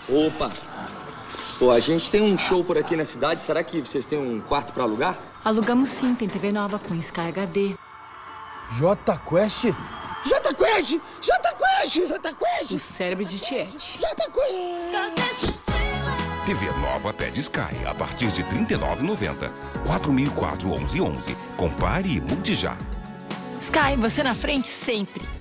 Opa! Pô, a gente tem um show por aqui na cidade. Será que vocês têm um quarto pra alugar? Alugamos sim, tem TV nova com Sky HD. Jota Quest? Jota Quest! Jota Quest! Jota Quest! O cérebro de Tiete. Jota Quest! TV nova TED Sky, a partir de R$ 39,90. 4004-1111. Compare e mude já. Sky, você na frente sempre.